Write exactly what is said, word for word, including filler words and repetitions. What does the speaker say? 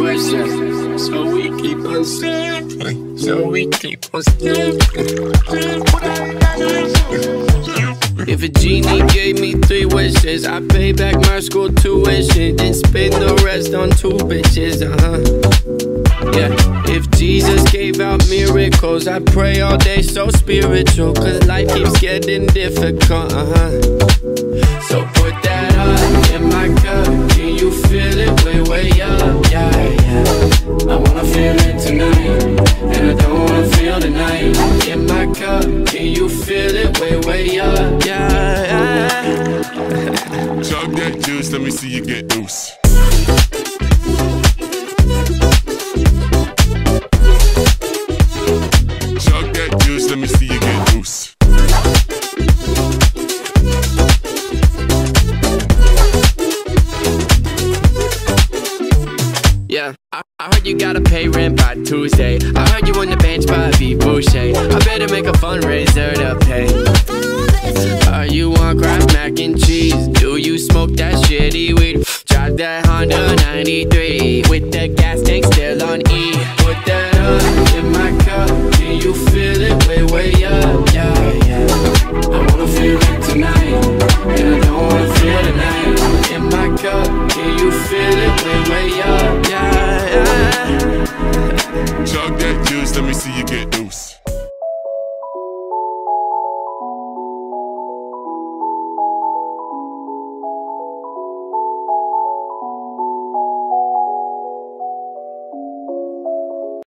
pushing. So we keep on singing. So we keep on singing. If a genie gave me three wishes, I'd pay back my school tuition, then spend the rest on two bitches, uh-huh. Yeah, if Jesus gave out miracles, I'd pray all day so spiritual, cause life keeps getting difficult, uh-huh. So put that up in my cup, can you feel it way, way up, yeah, yeah. I wanna feel it tonight, and I don't wanna feel the night. In my cup, can you feel it way, way up, yeah, yeah. Chug that juice, let me see you get loose. Chug that juice, let me see you get loose. Yeah, I, I heard you gotta pay rent by Tuesday. I heard you on the bench by B. Boucher. I better make a fundraiser to pay. Are you on Kraft mac and cheese? Do you smoke that shitty weed? Drive that Honda ninety-three with the gas tank still on E. Put that up in my cup, can you feel it way, way up? Yeah, yeah. I wanna feel it tonight, and I don't wanna feel the night. In my cup, can you feel it way, way up? Yeah, yeah. Chug that juice, let me see you get loose.